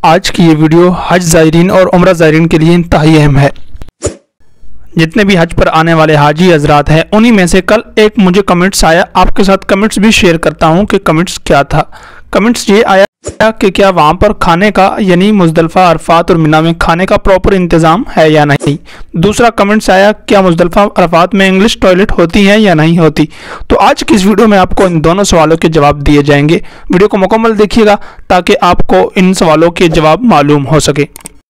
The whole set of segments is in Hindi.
आज की ये वीडियो हज ज़ायरीन और उम्रा ज़ायरीन के लिए इंतहाई अहम है। जितने भी हज पर आने वाले हाजी हजरात हैं उन्हीं में से कल एक मुझे कमेंट्स आया, आपके साथ कमेंट्स भी शेयर करता हूं कि कमेंट्स क्या था। कमेंट्स ये आया कि क्या वहां पर खाने का यानी मुज़दलिफ़ा, अरफात और मिना में खाने का प्रॉपर इंतज़ाम है या नहीं। दूसरा कमेंट्स आया क्या मुज़दलिफ़ा अरफात में इंग्लिश टॉयलेट होती हैं या नहीं होती। तो आज की इस वीडियो में आपको इन दोनों सवालों के जवाब दिए जाएंगे। वीडियो को मुकम्मल देखिएगा ताकि आपको इन सवालों के जवाब मालूम हो सके।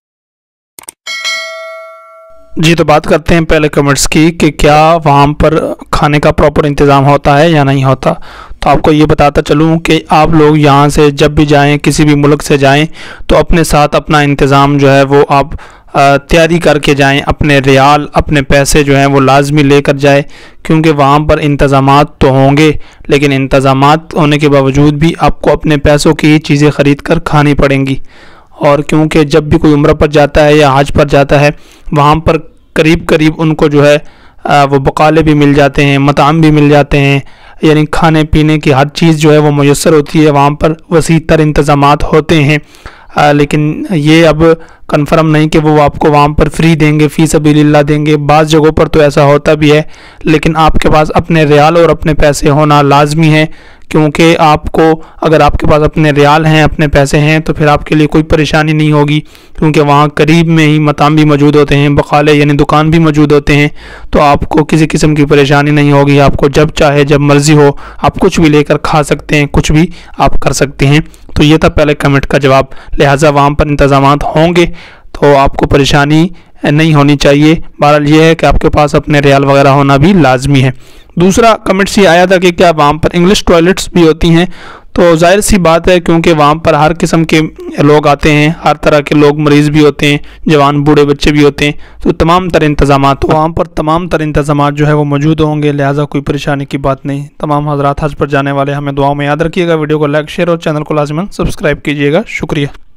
जी, तो बात करते हैं पहले कमेंट्स की कि क्या वहाँ पर खाने का प्रॉपर इंतज़ाम होता है या नहीं होता। तो आपको ये बताता चलूँ कि आप लोग यहाँ से जब भी जाएं, किसी भी मुल्क से जाएं, तो अपने साथ अपना इंतज़ाम जो है वो आप तैयारी करके जाएं। अपने रियाल, अपने पैसे जो हैं वो लाजमी लेकर जाएं, क्योंकि वहाँ पर इंतज़ामात तो होंगे लेकिन इंतज़ामात होने के बावजूद भी आपको अपने पैसों की ही चीज़ें ख़रीद कर खानी पड़ेंगी। और क्योंकि जब भी कोई उम्रा पर जाता है या हज पर जाता है, वहाँ पर करीब करीब उनको जो है वो बकाले भी मिल जाते हैं, मताम भी मिल जाते हैं, यानी खाने पीने की हर चीज़ जो है वो मुयस्सर होती है। वहाँ पर वसी तर इंतज़ामात होते हैं, लेकिन ये अब कंफर्म नहीं कि वो आपको वहाँ पर फ्री देंगे, फ़ी सबीलिल्लाह देंगे। बाज़ जगहों पर तो ऐसा होता भी है, लेकिन आपके पास अपने रियाल और अपने पैसे होना लाजमी है, क्योंकि आपको अगर आपके पास अपने रियाल हैं, अपने पैसे हैं, तो फिर आपके लिए कोई परेशानी नहीं होगी, क्योंकि वहाँ करीब में ही मताम भी मौजूद होते हैं, बकाले यानी दुकान भी मौजूद होते हैं। तो आपको किसी किस्म की परेशानी नहीं होगी। आपको जब चाहे जब मर्ज़ी हो आप कुछ भी लेकर खा सकते हैं, कुछ भी आप कर सकते हैं। तो ये था पहले कमेंट का जवाब। लिहाजा वहाँ पर इंतज़ामात होंगे तो आपको परेशानी नहीं होनी चाहिए। बहरहाल ये है कि आपके पास अपने रियाल वगैरह होना भी लाजमी है। दूसरा कमेंट्स ये आया था कि क्या वहाँ पर इंग्लिश टॉयलेट्स भी होती हैं। तो जाहिर सी बात है, क्योंकि वहाँ पर हर किस्म के लोग आते हैं, हर तरह के लोग, मरीज़ भी होते हैं, जवान बूढ़े बच्चे भी होते हैं, तो तमाम तर इंतज़ामात वहाँ पर तमाम तर इंतज़ामात जो है वो मौजूद होंगे। लिहाजा कोई परेशानी की बात नहीं। तमाम हज़रात हज पर जाने वाले हमें दुआओं में याद रखिएगा। वीडियो को लाइक, शेयर और चैनल को लाज़िमन सब्सक्राइब कीजिएगा। शुक्रिया।